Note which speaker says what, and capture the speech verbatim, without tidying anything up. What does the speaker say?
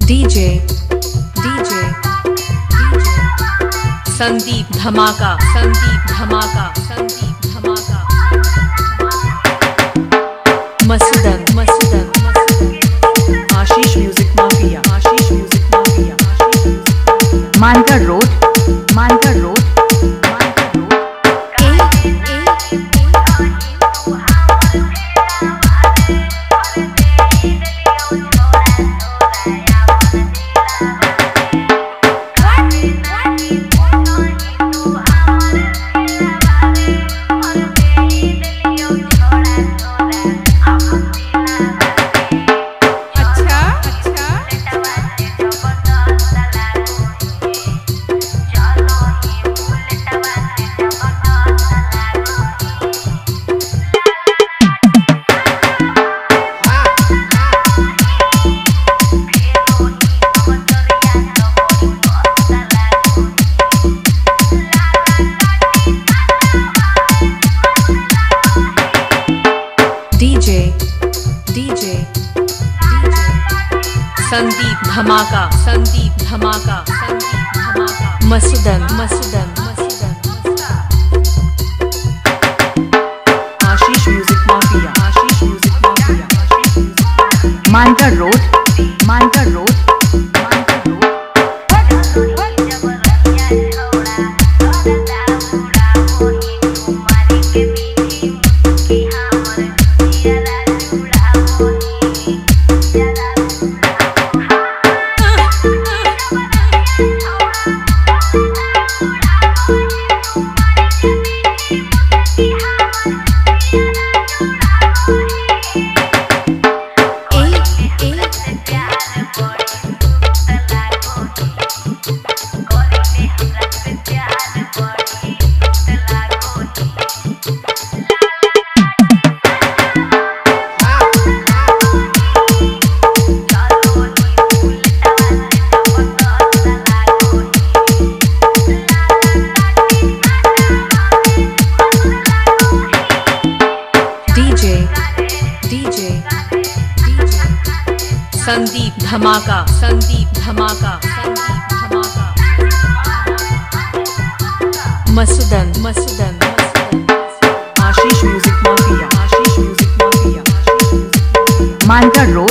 Speaker 1: DJ DJ DJ Sandeep Dhamaka Sandeep Dhamaka Sandeep Dhamaka Masudan Masudan Ashish music mafia Ashish music mafia Mankar road Mankar road DJ DJ Sandeep Dhamaka Sandeep Dhamaka Sandeep Dhamaka Masudan Masudan Masudan Ashish music mafia Ashish music mafia Mankar road Mankar road DJ DJ DJ Sandeep Dhamaka Sandeep Dhamaka Sandeep Dhamaka Masudan Masudan Ashish music mafia Ashish music mafia Mankar road